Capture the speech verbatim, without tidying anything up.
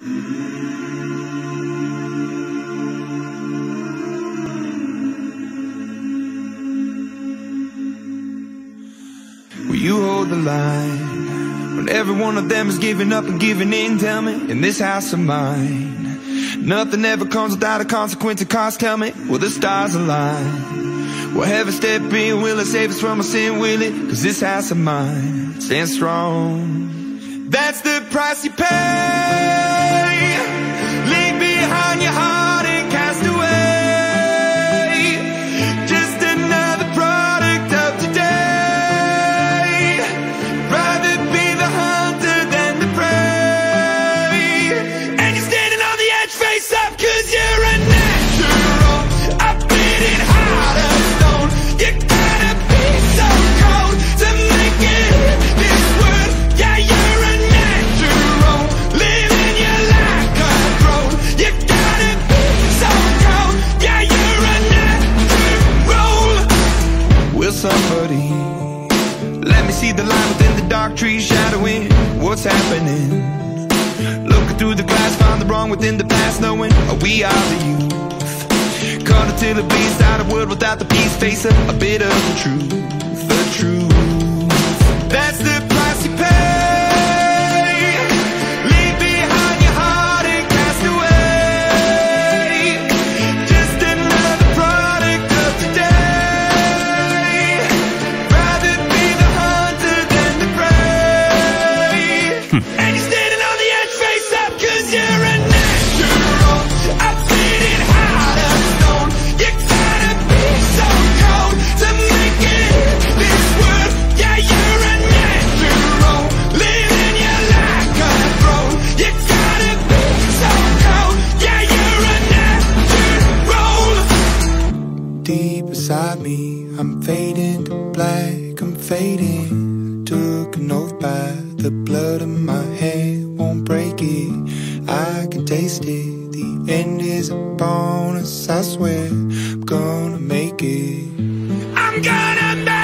Will you hold the line when every one of them is giving up and giving in? Tell me, in this house of mine, nothing ever comes without a consequence of cost. Tell me, will the stars align? Will heaven step in? Will it save us from our sin? Will it? Cause this house of mine stands strong. That's the price you pay. Leave behind your heart and cast away. Just another product of today. Rather be the hunter than the prey. And you're standing on the edge, face up, cause you're a natural. I've been in heart of stone. You gotta be so cold to make it in this world. Yeah, you're a natural, living your life control. You gotta be so cold. Yeah, you're a natural. Will somebody let me see the line within the dark trees shadowing what's happening? Looking through the glass, find the wrong within the past, knowing we are the youth. Caught until it bleeds out a world without the peace. Face a, a bit of the truth, the truth. That's the price you pay. Leave behind your heart and cast away. Just another product of today. Rather be the hunter than the prey. And you're standing on the edge, face up, cause you're a natural. I've been in heart of stone. You gotta be so cold to make it in this world. Yeah, you're a natural, living your life control. You gotta be so cold. Yeah, you're a natural. Deep inside me, I'm fading to black, I'm fading. Took an oath by the blood in my hand, won't break it. I can taste it. The end is a bonus, I swear. I'm gonna make it. I'm gonna make it.